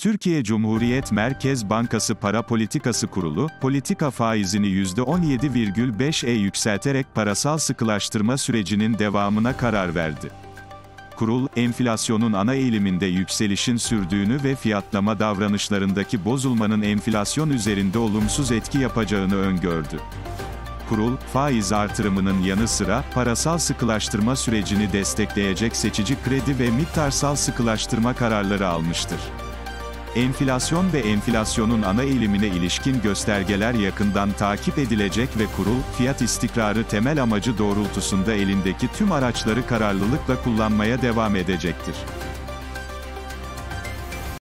Türkiye Cumhuriyet Merkez Bankası Para Politikası Kurulu, politika faizini %17,5'e yükselterek parasal sıkılaştırma sürecinin devamına karar verdi. Kurul, enflasyonun ana eğiliminde yükselişin sürdüğünü ve fiyatlama davranışlarındaki bozulmanın enflasyon üzerinde olumsuz etki yapacağını öngördü. Kurul, faiz artırımının yanı sıra, parasal sıkılaştırma sürecini destekleyecek seçici kredi ve miktarsal sıkılaştırma kararları almıştır. Enflasyon ve enflasyonun ana eğilimine ilişkin göstergeler yakından takip edilecek ve kurul, fiyat istikrarı temel amacı doğrultusunda elindeki tüm araçları kararlılıkla kullanmaya devam edecektir.